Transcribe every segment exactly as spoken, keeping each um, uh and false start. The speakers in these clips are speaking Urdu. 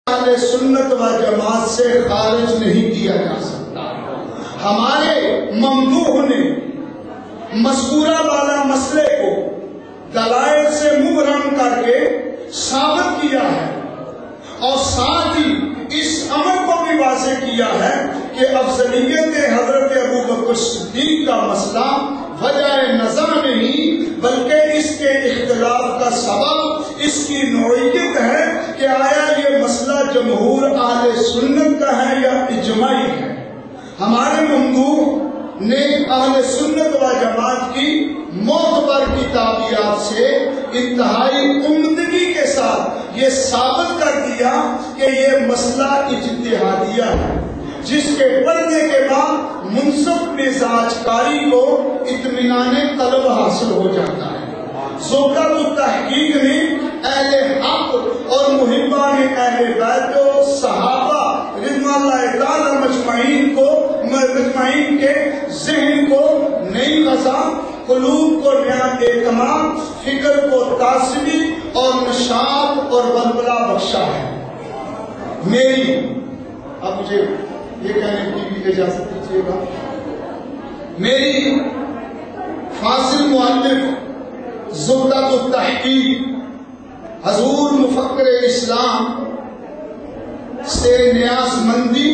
اہل سنت و جماعت سے خارج نہیں کیا جا سکتا. ہمارے ممدوح نے مذکورہ والا مسئلے کو دلائل سے مبرم کر کے ثابت کیا ہے اور ساتھ ہی اس امر کو بھی واضح کیا ہے کہ افضلیت حضرت ابو بکر صدیق کا مسئلہ وجہ نظر نہیں بلکہ اس کے اختلاف کا سبب اس کی نوعیت ہے کہ آیا یہ مسئلہ جمہور اہل سنت کا ہے یا اجماعی ہے. ہمارے ممدوح نے اہل سنت و جماعت کی معتبر کتابیات سے انتہائی عمدگی کے ساتھ یہ ثابت کر دیا کہ یہ مسئلہ اجتہادیہ ہے جس کے پڑھنے کے بعد منصف مزاج کاری کو اطمینان قلب حاصل ہو جاتا ہے. زبدۃ التحقیق نے اہل حق اور محبان اہل بیت و صحابہ رضوان اللہ تعالی مجمعین کو مجمعین کے ذہن کو نئی غذا، قلوب کو نیا اعتماد، فکر کو تازگی اور نشاط اور بلبلہ بخشا ہے. میری اب مجھے یہ کہنے کی بھی اجازت دیجیے گا، میری فاضل مؤلف زبدۃ التحقیق حضور مفکر اسلام سے نیاز مندی،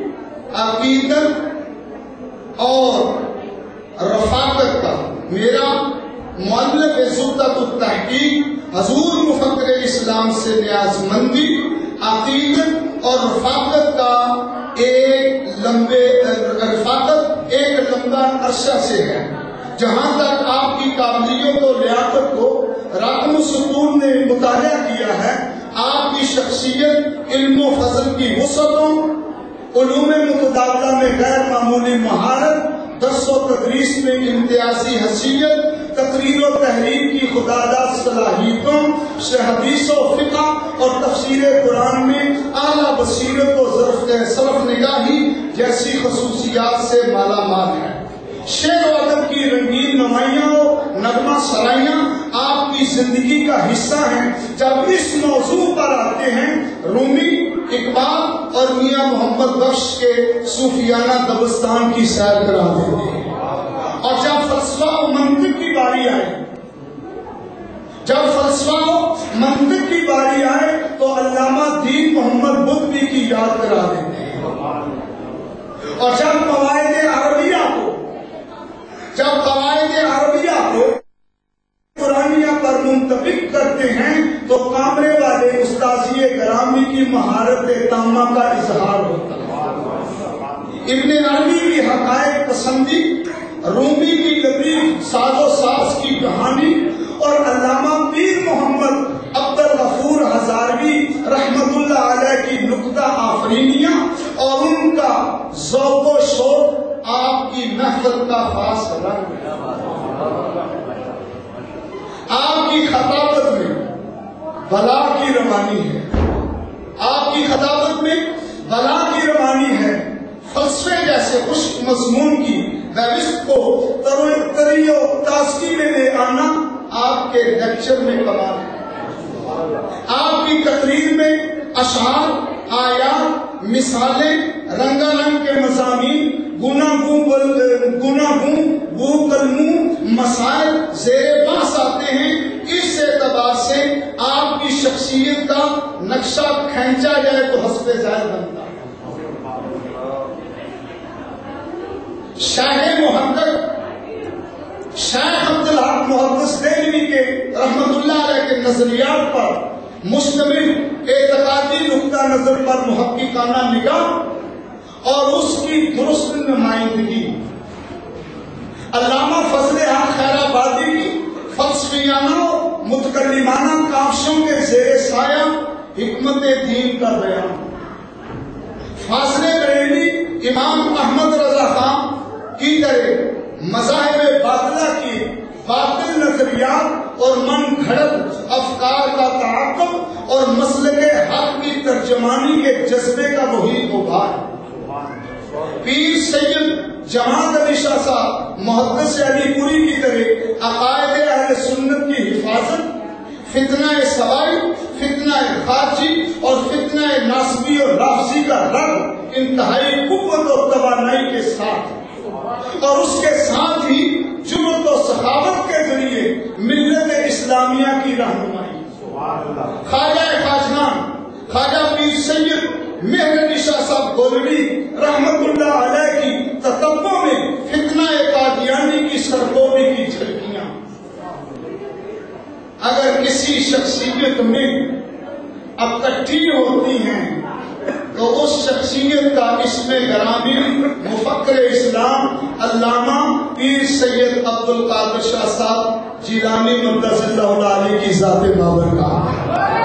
عقیدت اور رفاقت کا، میرا مؤلف زبدۃ التحقیق حضور مفکر اسلام سے نیاز مندی، عقیدت اور رفاقت کا ایک لمبے رفاقت ایک لمبا عرصہ سے ہے. جہاں تک آپ کی قابلیت و لیاقت کو رقم سطور نے مطالعہ کیا ہے، آپ کی شخصیت علم و فضل کی وسعتوں، علوم متداخلہ میں غیر معمولی مہارت، درس و تدریس میں امتیازی حیثیت، تقریر و تحریر کی خداداد صلاحیتوں سے حدیث و فقہ اور تفسیر قرآن میں اعلیٰ بصیرت و صرف نگاہی جیسی خصوصیات سے مالا مال ہے. شعر و ادب کی رنگین نمائیاں و نغمہ سرائیاں آپ کی زندگی کا حصہ ہیں. جب اس موضوع پر آتے ہیں، رومی، اقبال اور میاں محمد بخش کے صوفیانہ دبستان کی سیر کرا دیتے ہیں. اور جب فلسفہ و منطق کی باری آئے جب فلسفہ و منطق کی باری آئے تو علامہ دین محمد بدوی کی یاد کرا دیتے ہیں. اور جب قواعد عربیہ کو جب قواعد عربیہ کو قرآنیہ پر منطبق کرتے ہیں تو کامرے والے استاذی گرامی کی مہارت تامہ کا اظہار ہوتا ہے. ابن عربی کی حقائق پسندی، رومی کی لطیف ساز و ساز کی کہانی اور علامہ پیر محمد عبد الغفور ہزاروی رحمت اللہ علیہ کی نکتہ آفرینیاں اور ان کا ذوق و شوق آپ کی محفل کا خاص رنگ ہے. آپ کی خطابت میں بلا کی روانی ہے آپ کی خطابت میں بلا کی روانی ہے. فلسفے جیسے خشک مضمون کی فہرست کو تری و تازگی میں لے آنا آپ کے لیکچر میں کمال ہے. آپ کی تقریر میں اشعار، آیات، مثالیں، رنگا رنگ کے مضامین، گناگوں بو کلموں مسائل زیر بحث آتے ہیں. اس اعتبار سے آپ کی شخصیت کا نقشہ کھینچا جائے تو حسب ذائل بنتا ہے. شاہ محقق شیخ عبدالحق محدث دہلوی کے رحمت اللہ علیہ کے نظریات پر مشتمل اعتقادی نقطہ نظر پر محققانہ نگاہ اور اس کی درست نمائندگی، علامہ فضل حق خیر آبادی کی فلسفیانہ و متکلمانہ کاوشوں کے زیر سایہ حکمت دین کا بیان، فاضل بریلوی امام احمد رضا خان کی طرح مذاہب باطلہ کی باطل نظریات اور من گھڑت افکار کا تعاقب اور مسلک حق کی ترجمانی کے جذبے کا وہی غبار. پیر سید جماعت علی شاہ صاحب محدث علی پوری کی طرح عقائد اہل سنت کی حفاظت، فتنہ سوائی، فتنہ خارجی اور فتنہ ناصر رافضی اور رافضی کا رب انتہائی قوت و توانائی کے ساتھ، اور اس کے ساتھ ہی جرأت و سخاوت کے ذریعے ملت اسلامیہ کی رہنمائی۔ خواجہ خواجگان خواجہ پیر سید مہر علی شاہ صاحب گولوی رحمت اللہ علیہ کی تتبع میں فتنہ قادیانی کی سرگوبی کی جھلکیاں۔ اگر کسی شخصیت میں اکٹھی ہوتی ہیں تو اس شخصیت کا اسم گرامی مفکر اسلام علامہ پیر سید عبد القادر شاہ صاحب جیلانی مقدس اللہ علیہ کی ذات بابرکات۔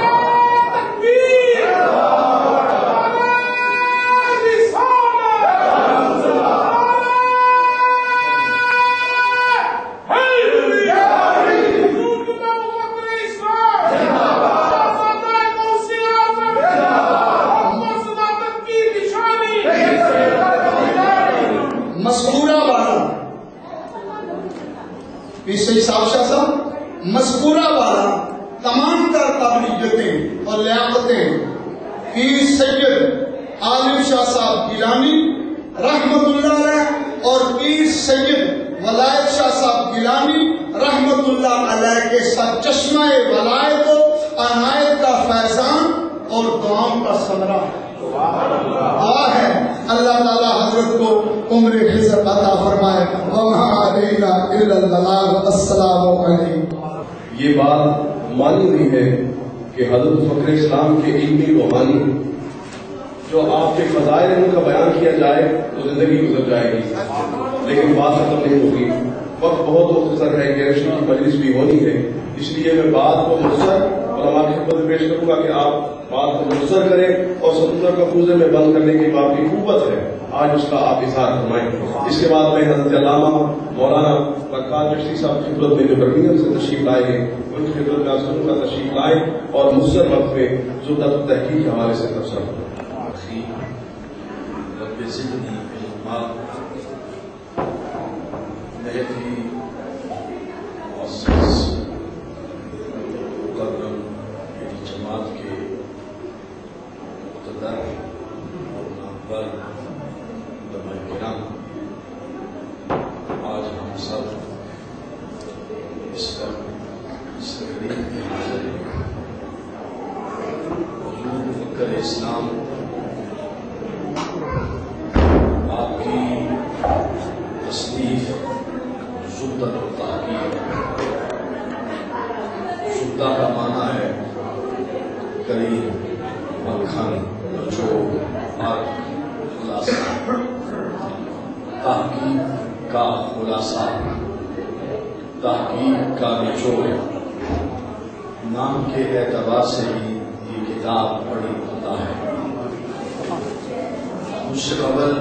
مذکورہ والا تمام تر قابلیتیں اور لیاقتیں پیر سید عالم شاہ صاحب گیلانی رحمت اللہ علیہ اور پیر سید ولایت شاہ صاحب گیلانی رحمت اللہ علیہ کے ساتھ چشمہ ولایت و عنایت کا فیضان اور دعاؤں کا ثمرہ دعا ہے اللہ تعالیٰ حضرت کو عمر خضر عطا فرمائے۔ وما علینا الا البلاغ۔ السلام علیکم۔ یہ بات مانی ہوئی ہے کہ حضرت فخر اسلام کے علمی روحانی جو آپ کے فضائل ان کا بیان کیا جائے تو زندگی گزر جائے گی، لیکن بات ختم نہیں ہوگی۔ وقت بہت مختصر ہے، گریجویشن کی مجلس بھی ہونی ہے، اس لیے میں بات کو مختصر علماء کی خدمت میں پیش کروں گا کہ آپ بات کو مختصر کریں اور سمندر کا کوزے میں بند کرنے کی بات کی قوت ہے، آج اس کا آپ اظہار فرمائیں۔ اس کے بعد میں حضرت علامہ مولانا برکات چشتی صاحب کی خدمت میں جو برمنگھم سے تشریف لائے ہیں ان کی خدمت میں آپ کا تشریف لائیں اور مختصر وقت میں زبدۃ التحقیق کے حوالے سے تبصرہ کریں۔ جماعت کے مقدر اور نامور علماء کرام، آج ہم سب اس پر اس تقریب میں حاضر ہیں۔ حضور مفکر اسلام آپ کی تصنیف زبدۃ التحقیق، زبدہ کا معنی ہے کریم، مکھن، نچوڑ اور خلاصہ۔ تحقیق کا خلاصہ، تحقیق کا نچوڑ، نام کے اعتبار سے ہی یہ کتاب بڑی ہوتا ہے۔ مجھ سے قبل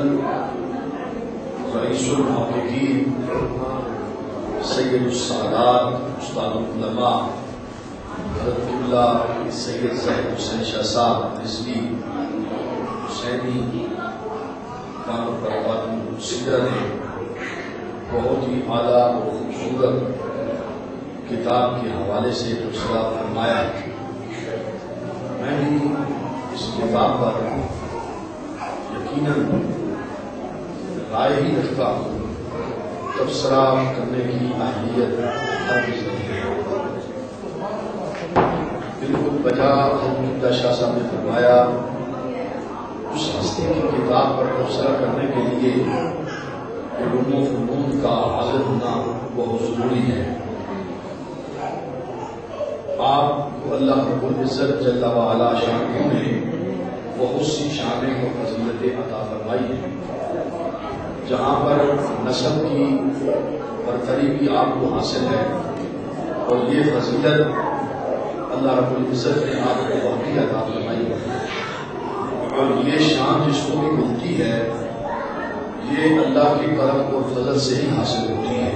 رئیس المحققین سید السادات استاد العلماء حضرت قبلہ سید زاہد حسین شاہ صاحب رضوی حسینی کام پر سدرا نے بہت ہی اعلیٰ اور خوبصورت کتاب کے حوالے سے تبصرہ فرمایا۔ میں بھی اس کتاب پر یقیناً رائے ہی رکھتا ہوں، تبصرہ کرنے کی اہمیت ہرگز نہیں ہے۔ بالکل بجا حضرت شاہ صاحب نے فرمایا اس ہستی کی کتاب پر تبصرہ کرنے کے لیے علوم و فنون کا حاضر ہونا بہت ضروری ہے۔ آپ کو اللہ رب العزت جل وعلا شانہ نے بہت سی شانیں اور فضیلتیں عطا فرمائی ہیں، جہاں پر نسب کی برتری بھی آپ کو حاصل ہے، اور یہ فضیلت اللہ رب العزت نے آپ کو واقعی عطا فرمائی ہے، اور یہ شان جس کو بھی ملتی ہے یہ اللہ کی کرم اور فضل سے ہی حاصل ہوتی ہے۔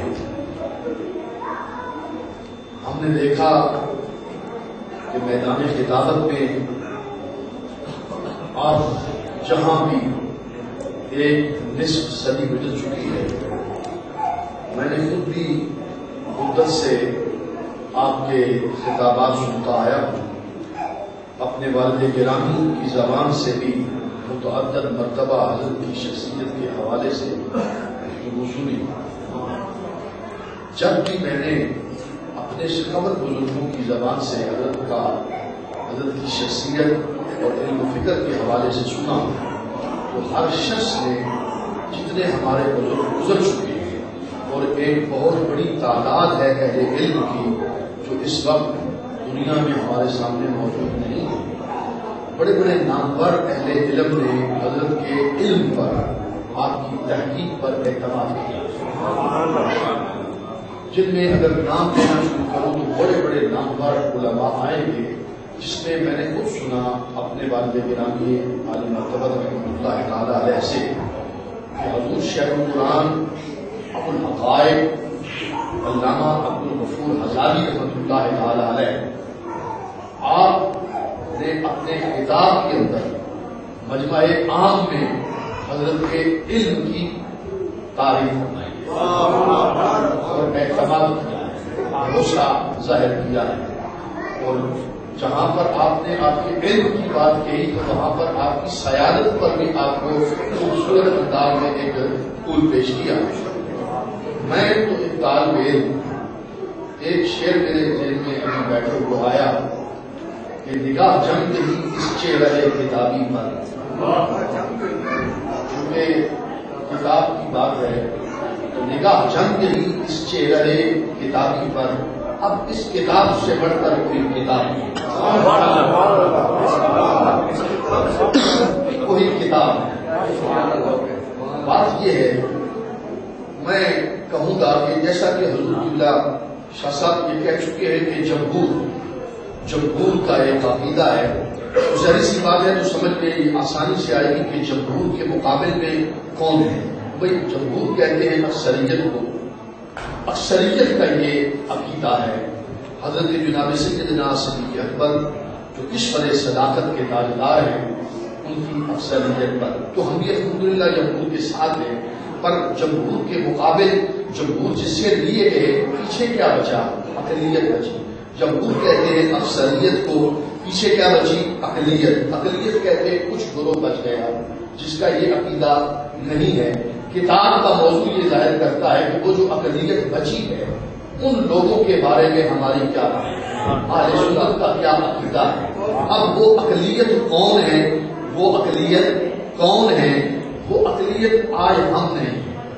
ہم نے دیکھا کہ میدان خطابت میں آپ جہاں بھی ایک نصف صدی گزر چکی ہے، میں نے خود بھی مدت سے آپ کے خطابات سنتا آیا ہوں، اپنے والد گرامی کی زبان سے بھی متعدد مرتبہ حضرت کی شخصیت کے حوالے سے گفتگو سنی. جب بھی میں نے اپنے قبر بزرگوں کی زبان سے حضرت کا حضرت کی شخصیت اور علم و فکر کے حوالے سے سنا تو ہر شخص نے جتنے ہمارے بزرگ گزر چکے ہیں اور ایک بہت بڑی تعداد ہے اہل علم کی جو اس وقت دنیا میں ہمارے سامنے موجود نہیں ہے، بڑے بڑے نامور اہل علم نے حضرت کے علم پر آپ کی تحقیق پر اعتماد کیا، جن میں اگر نام لینا شروع کروں تو بڑے بڑے نامور علماء آئیں گے، جس میں میں نے خود سنا اپنے والد گرامی عالی مرتبہ رحمۃ اللہ تعالی علیہ سے کہ حضور شیخ القرآن ابو الحقائق علامہ عبد الغفور حزالی رحمۃ اللہ تعالی علیہ آپ نے اپنے کتاب کے اندر مجمع عام میں حضرت کے علم کی تعریف فرمائی اور اعتماد کیا ہے، بھروسہ ظاہر کیا ہے، اور جہاں پر آپ نے آپ کے علم کی بات کہی تو وہاں پر آپ کی سیادت پر بھی آپ کو خوبصورت انداز میں ایک پھول پیش کیا. میں تو ایک طالب علم ایک شعر میرے ذہن میں ابھی بیٹھے ہوا آیا کہ نگاہ جنگ ہی اس چہرے کتابی پر، چونکہ کتاب کی بات ہے تو نگاہ جنگ ہی اس چہرے کتابی پر، اب اس کتاب سے بڑھ کر کوئی کتاب نہیں، کوئی کتاب نہیں. بات یہ ہے میں کہوں گا کہ جیسا کہ حضور اللہ شاہ صاحب یہ کہہ چکے ہیں کہ جمہور جمہور کا ایک عقیدہ ہے، ظاہر سی بات ہے تو سمجھ میں آسانی سے آئے گی کہ جمہور کے مقابل میں کون ہے. بھائی جمہور کہتے ہیں اکثریت کو، اکثریت کا یہ عقیدہ ہے. حضرت جناب سیدنا صدیق اکبر جو کشور صداقت کے تاجدار ہیں ان کی اکثریت پر تو ہم بھی الحمدللہ جمہور کے ساتھ ہیں، پر جمہور کے مقابل جمہور جس سے لیے گئے پیچھے کیا بچا؟ اقلیت بچی. جمہور کہتے ہیں اکثریت کو، پیچھے کیا بچی؟ اقلیت. اقلیت کہتے ہیں کچھ گروہ بچ گیا، جس کا یہ عقیدہ نہیں ہے. کتاب کا موضوع یہ ظاہر کرتا ہے کہ وہ جو اقلیت بچی ہے ان لوگوں کے بارے میں ہماری کیا اہل سنت کا کیا عقیدہ ہے. اب وہ اقلیت کون ہے؟ وہ اقلیت کون ہے؟ وہ اقلیت آج ہم نہیں،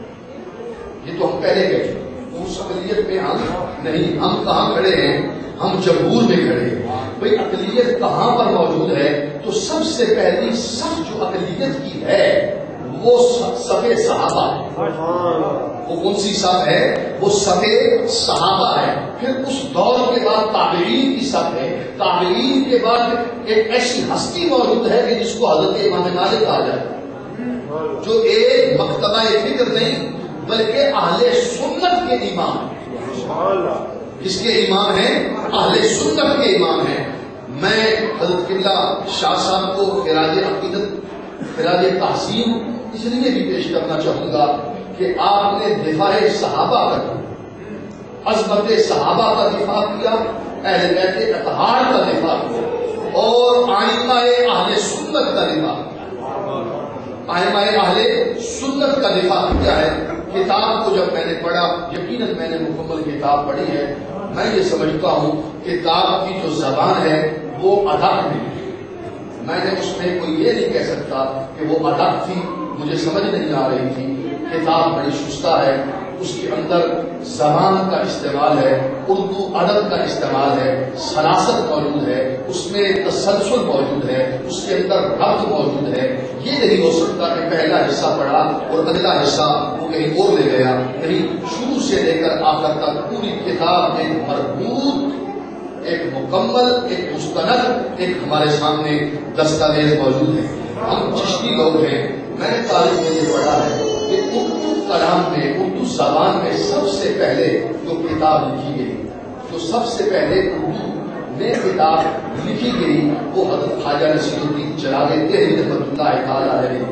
یہ تو ہم پہلے گئے اس اقلیت میں ہم نہیں. ہم کہاں کھڑے ہیں؟ ہم جمہور میں کھڑے ہیں. بھائی اقلیت کہاں پر موجود ہے؟ تو سب سے پہلی صف جو اقلیت کی ہے وہ صف صحابہ ہے. وہ کون سی صف ہے؟ وہ صف صحابہ ہے. پھر اس دور کے بعد تابعین کی صف ہے. تابعین کے بعد ایک ایسی ہستی موجود ہے کہ جس کو حضرت امام مالک کہا جائے، جو ایک مکتبہ فکر نہیں بلکہ اہل سنت کے امام ہیں. کس کے امام ہیں؟ اہل سنت کے امام ہیں. میں حضرت قبلہ شاہ صاحب کو خراج عقیدت خراج تحسین اس لیے بھی پیش کرنا چاہوں گا کہ آپ نے دفاع صحابہ کا، عظمت صحابہ کا دفاع کیا، اہل بیت اطہار کا دفاع کیا اور آئمہ اہل سنت کا دفاع کیا. آئمہ اہل سنت کا دفاع کیا ہے. کتاب کو جب میں نے پڑھا، یقیناً میں نے مکمل کتاب پڑھی ہے، میں یہ سمجھتا ہوں کتاب کی جو زبان ہے وہ ادب نہیں. میں نے اس میں کوئی یہ نہیں کہہ سکتا کہ وہ ادب تھی، مجھے سمجھ نہیں آ رہی تھی. کتاب بڑی شستہ ہے، اس کے اندر زبان کا استعمال ہے، اردو ادب کا استعمال ہے، سراست موجود ہے، اس میں تسلسل موجود ہے، اس کے اندر ربط موجود ہے. یہ نہیں ہو سکتا کہ پہلا حصہ پڑھا اور اگلا حصہ وہ کہیں اور لے گیا. نہیں، شروع سے لے کر آخر تک پوری کتاب ایک مربوط، ایک مکمل، ایک مستند، ایک ہمارے سامنے دستاویز موجود ہے. ہم چشتی لوگ ہیں. میں نے تاریخ میں یہ پڑھا ہے کہ اردو کلام میں، اردو زبان میں سب سے پہلے جو کتاب لکھی گئی، جو سب سے پہلے اردو میں کتاب لکھی گئی وہ حضرت خواجہ نصیر الدین چراغ دہلوی رحمۃ اللہ تعالی علیہ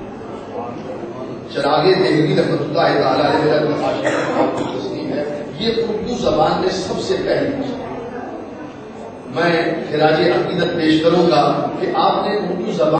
چراغ دہلوی رحمۃ اللہ تعالی علیہ تسلیم ہے. یہ اردو زبان میں سب سے پہلی میں خراج عقیدت پیش کروں گا کہ آپ نے اردو زبان